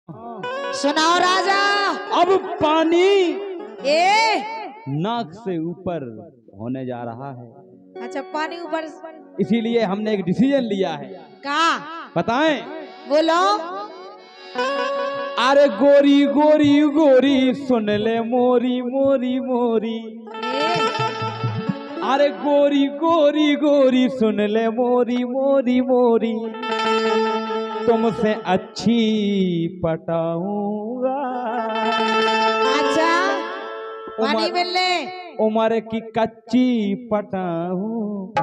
सुनाओ राजा। अब पानी नाक से ऊपर होने जा रहा है। अच्छा, पानी ऊपर, इसीलिए हमने एक डिसीजन लिया है। का बताएं? बोलो। अरे गोरी गोरी गोरी सुन ले मोरी मोरी मोरी। अरे गोरी गोरी गोरी सुन ले मोरी मोरी मोरी, तुमसे अच्छी पटाऊंगा। अच्छा, पानी मिलने उम्र की कच्ची पटाऊंगा,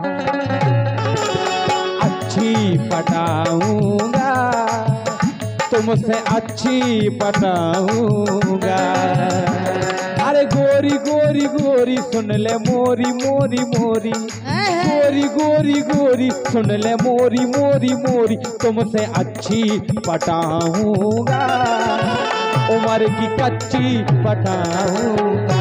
अच्छी पटाऊंगा, तुमसे अच्छी पटाऊंगा। अरे गोरी गोरी गोरी सुन ले मोरी मोरी मोरी, गोरी गोरी गोरी सुन ले मोरी मोरी मोरी, तुमसे अच्छी पटाऊंगा, उम्र की कच्ची पटाऊंगा।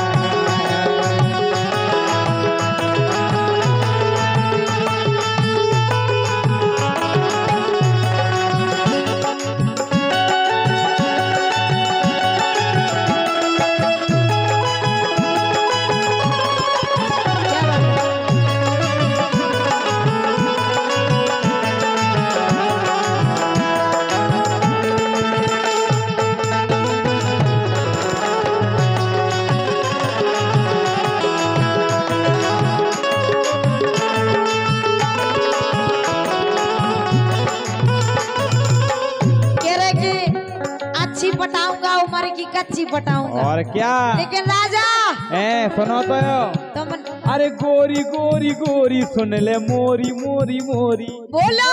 पटाऊंगा, उम्र की कच्ची पटाऊंगा। और क्या? लेकिन राजा सुनो तो अरे गोरी गोरी गोरी सुन ले मोरी मोरी मोरी। बोलो।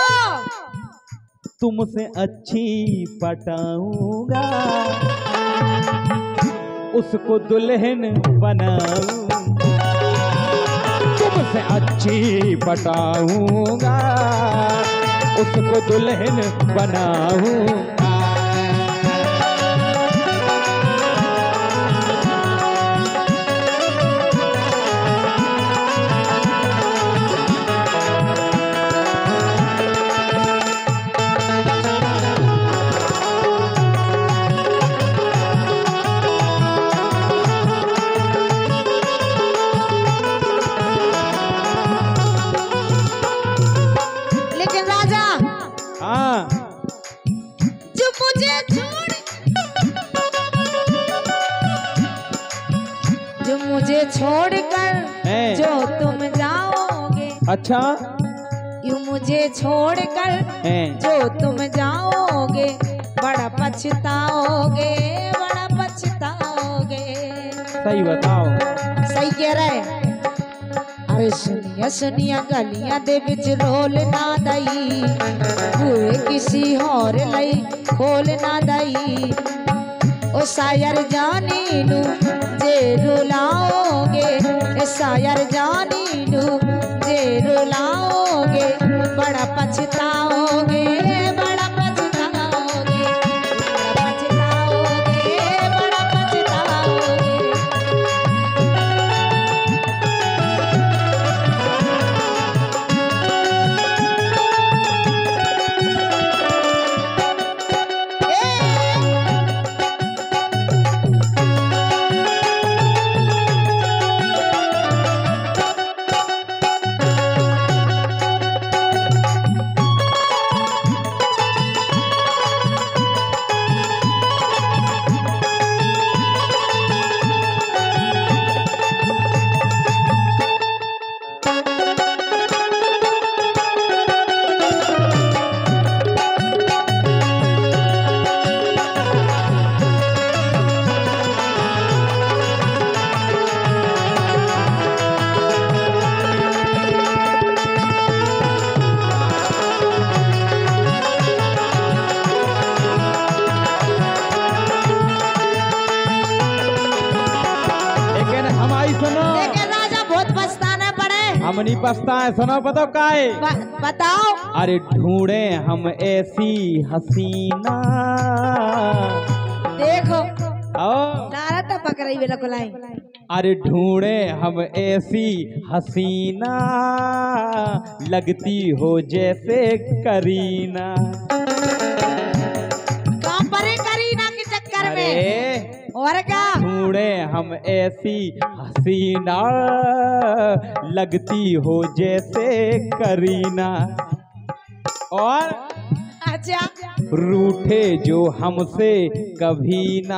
तुमसे अच्छी पटाऊंगा, उसको दुल्हन बनाऊंगा, तुमसे अच्छी पटाऊंगा, उसको दुल्हन बनाऊंगा। जो मुझे छोड़कर जो तुम जाओगे। अच्छा, यूं मुझे छोड़कर जो तुम जाओगे, बड़ा पछताओगे, बड़ा पछताओगे। सही बताओ। सही कह रहे। अरे सुनिया सुनिया गलियां दे विच रोल ना दई, हुए किसी और लई खोल ना दई। ओ सायर जानी नू जे रुलाओगे, ए सायर जानी नू जे रुलाओगे, बड़ा पछताओगे, बड़ा पछताओगे, बड़ा पछताओगे, बड़ा पछताओगे। हम नहीं पछताए। सुनो बताओ का है? बताओ। अरे ढूंढे हम ऐसी हसीना। देखो नारा टपक रही बेला को लाई। अरे ढूंढे हम ऐसी हसीना, लगती हो जैसे करीना। कहाँ पर है और क्या ढूंढे हम ऐसी हसीना, लगती हो जैसे करीना। और अच्छा रूठे जो हमसे कभी ना,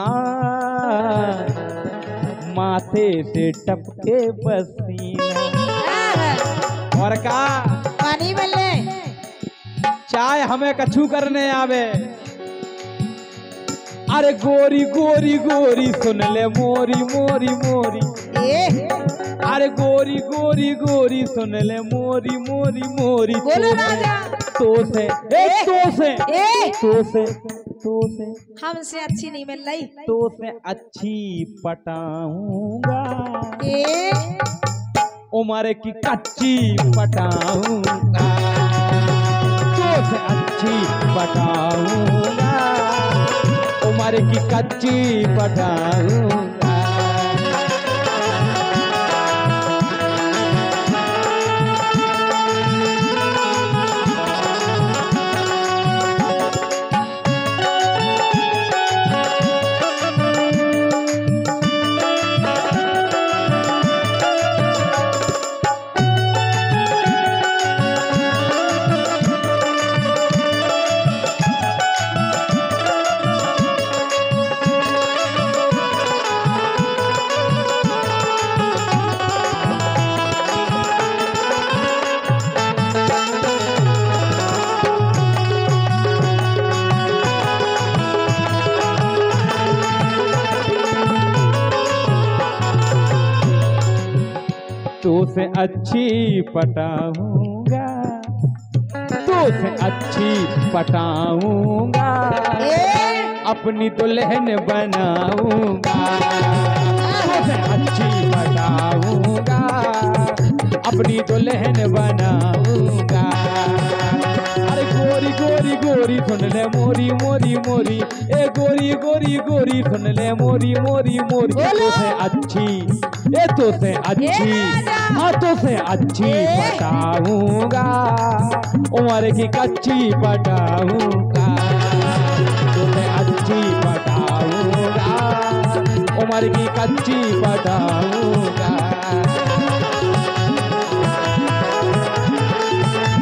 माथे से टपके पसीना। और का पानी मिले चाय हमें कछु करने आवे। अरे गोरी गोरी गोरी सुन ले मोरी मोरी मोरी। अरे गोरी गोरी गोरी सुन ले मोरी मोरी मोरी। बोलो राजा। तो से हमसे अच्छी नहीं मिल रही। तो से अच्छी पटाऊंगा, उम्र की कच्ची पटाऊंगा। तो से अच्छी पटाऊंगा, उम्र की कच्ची पटाऊंगा। तो से अच्छी पटाऊंगा, तो से अच्छी पटाऊंगा, अपनी दुल्हन बनाऊंगा। तो से अच्छी पटाऊंगा, अपनी दुल्हन बनाऊंगा। अरे गोरी गोरी गोरी सुन ले मोरी मोरी मोरी। ए गोरी गोरी गोरी सुन ले मोरी मोरी मोरी। तो से अच्छी, ए तो से अच्छी, हाँ तो से अच्छी पटाऊंगा, उम्र की कच्ची पटाऊंगा। तो से अच्छी पटाऊंगा, उम्र की कच्ची पटाऊंगा।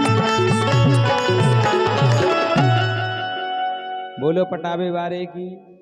बोलो पटावे वाले की।